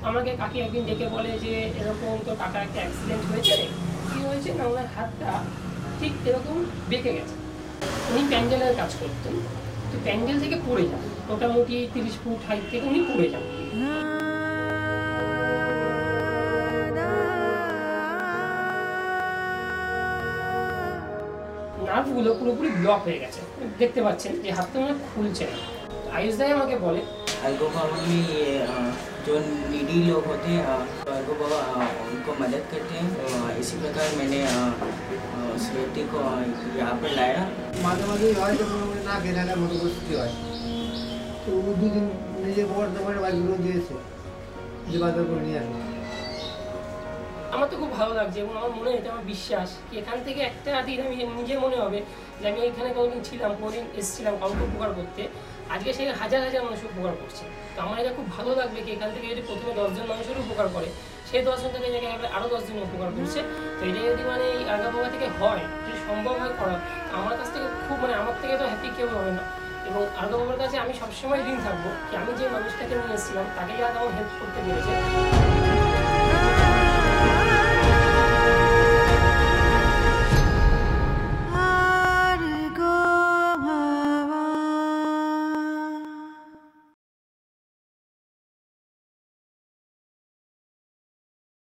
আমাকে কাকি একদিন ডেকে বলে যে এরকম তো কাকা একটা অ্যাক্সিডেন্ট হয়েছে। কী হয়েছে না, ওনার হাতটা ঠিক এরকম বেঁকে গেছে। উনি প্যান্ডেলের কাজ করতেন, তো প্যান্ডেল থেকে পড়ে যান, মোটামুটি 30 ফুট হাইট থেকে উনি পড়ে যান। নার্ভগুলো পুরোপুরি ব্লক হয়ে গেছে, দেখতে পাচ্ছেন যে হাতটা মানে খুলছে না। আয়ুষ দাই আমাকে বলে अलगो बाबा में ये जो नीडी लोग होते हैं तो अलगो बाबा उनको मदद करते हैं। तो इसी प्रकार मैंने उस व्यक्ति को यहाँ पर लाया। মাঝে মাঝেই হয় যখন না কেনাকার মতো পরিস্থিতি হয়, তো ও দুদিন নিজে বর্ধমানের বাইকগুলো দিয়েছে যে বাজার করে নিয়ে আসবে। আমার তো খুব ভালো লাগছে এবং আমার মনে হয়েছে, আমার বিশ্বাস কি এখান থেকে একটা দিন আমি নিজে মনে হবে যে আমি এখানে কোনোদিন ছিলাম, কোনোদিন এসেছিলাম কাউকে উপকার করতে, আজকে সেই হাজার হাজার মানুষ উপকার করছে। তো আমার এটা খুব ভালো লাগবে কি এখান থেকে যদি প্রথমে 10 জন মানুষের উপকার করে, সেই 10 জন থেকে জায়গায় আরও 10 জন উপকার করছে। তো এটা যদি মানে এই আলগা বাবা থেকে হয়, যদি সম্ভব হয় করা, আমার কাছ থেকে খুব মানে আমার থেকে তো হ্যাপি কেউ হবে না। এবং আলগা বাবার কাছে আমি সবসময় ঋণ থাকবো কি আমি যে মানুষটাকে নিয়ে এসেছিলাম তাকে যারা তেমন হেল্প করতে পেরেছে।